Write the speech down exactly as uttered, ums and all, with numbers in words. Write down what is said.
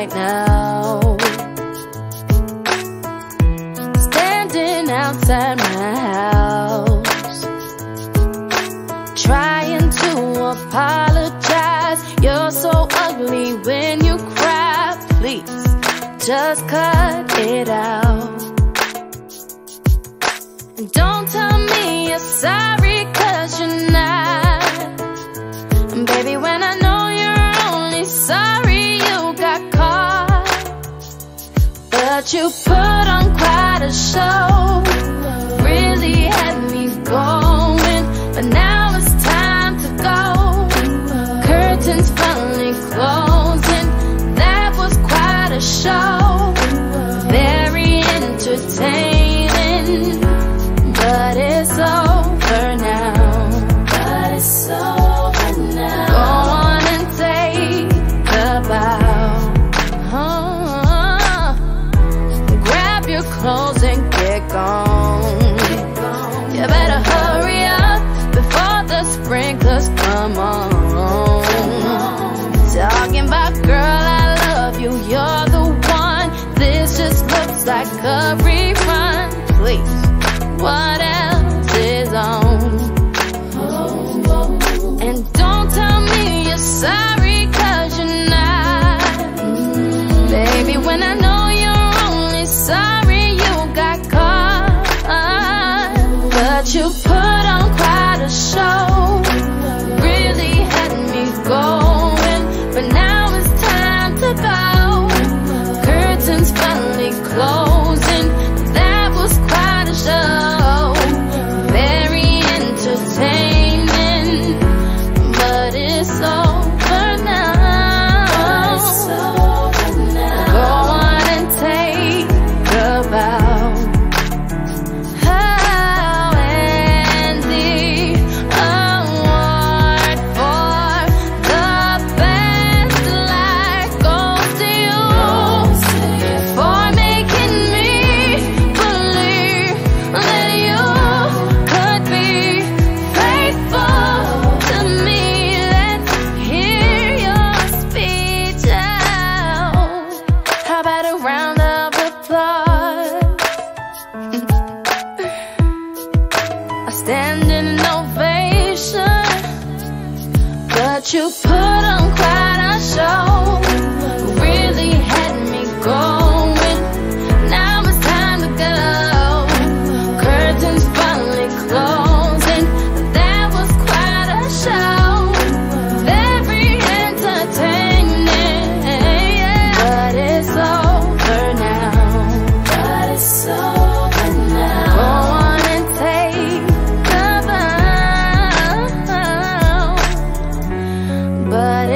right now. Standing outside my house, trying to apologize. You're so ugly when you cry. Please, just cut it out. And don't tell me you're sorry, cause you're not. And baby, when I know you're only sorry you got caught. But you put on quite a show, really had me going. But now it's time to go. Curtains finally closing. That was quite a show, very entertaining. But it's over now. But it's over now. Go on and take a bow. Oh, grab your clothes and get gone. You better hurry up before the sprinklers come on. Talking about, girl, I love you, you're the one. This just looks like a rerun. Please, what else is on? And don't tell me you're sorry, cause you're not. Baby, when I know you're only sorry you got caught. But you put on quite a show, really had me going. But now it's time to go. Curtains finally closing. That was quite a show, very entertaining. But it's over now. Go on and take a bow. Oh, and the award for the best life goes to you, for making me believe that you could be faithful to me. Let's hear your speech out. How about a round of applause? A standing ovation. But you put on quite a show, really had me going. Now it's time to go. Curtains finally closing. That was quite a show, very entertaining. But it's over now. But it's over now. Go on and take a bow. But